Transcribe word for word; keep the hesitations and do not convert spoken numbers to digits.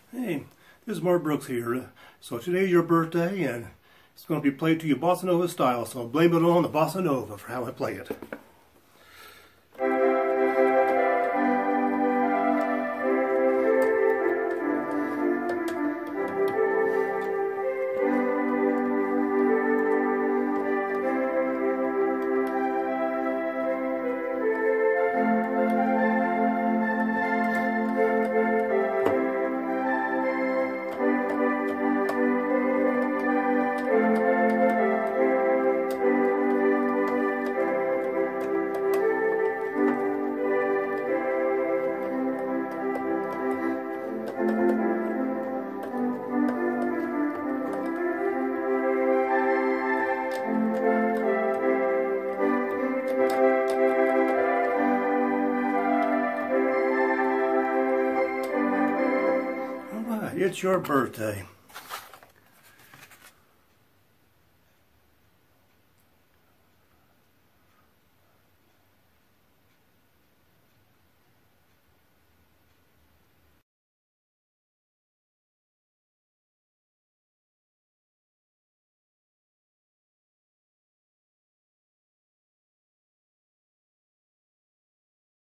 Hey, this is Mark Brooks here. So today's your birthday, and it's going to be played to you bossa nova style, so blame it on the bossa nova for how I play it. It's your birthday.